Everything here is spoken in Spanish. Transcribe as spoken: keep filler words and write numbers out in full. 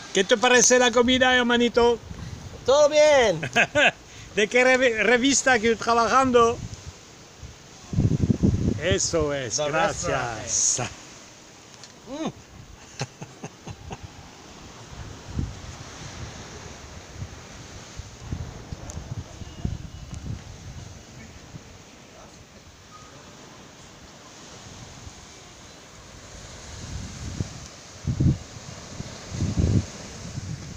¿Qué te parece la comida, hermanito? Todo bien. ¿De qué re revista que trabajando? Eso es, The gracias. Mm.